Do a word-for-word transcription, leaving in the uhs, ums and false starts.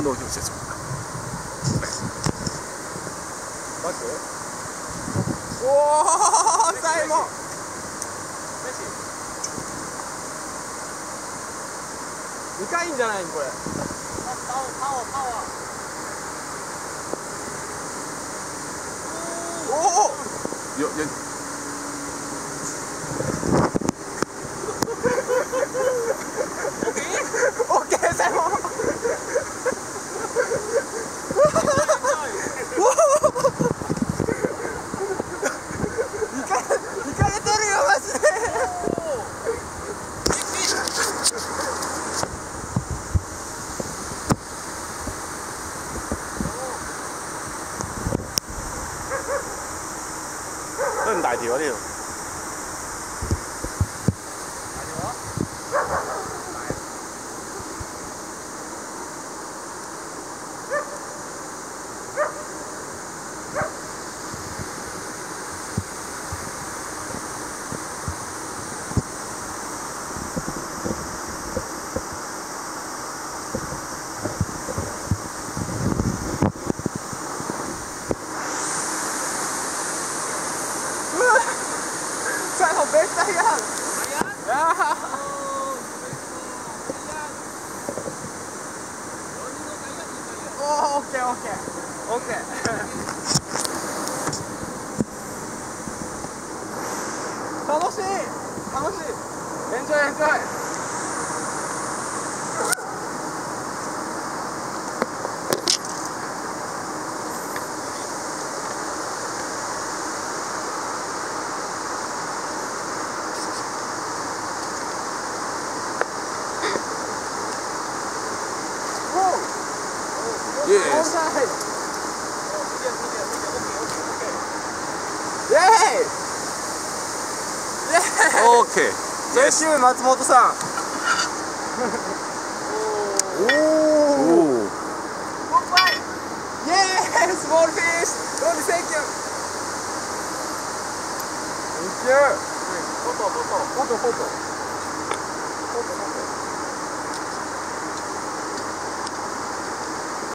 動表示です。 バック。おお、サイモン。でかいんじゃないのこれ。パワーパワーパワー。おお。 よよ。 オッケー、サイモン。 都咁大條啊呢度。 Zijn al beter, ja. Ja. Oh, oké, oké. Oké.楽しい.楽しい. Enjoy, enjoy. Yes. Yay! Okay. Thank you, 松本さん。おお。Yay! Small fish. Don't thank you. Thank you. フォトフォトフォトフォトフォトフォト。